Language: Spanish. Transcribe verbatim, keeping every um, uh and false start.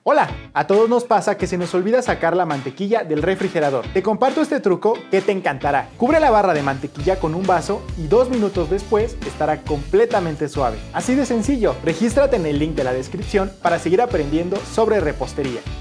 Hola, a todos nos pasa que se nos olvida sacar la mantequilla del refrigerador. Te comparto este truco que te encantará. Cubre la barra de mantequilla con un vaso y dos minutos después estará completamente suave. Así de sencillo. Regístrate en el link de la descripción para seguir aprendiendo sobre repostería.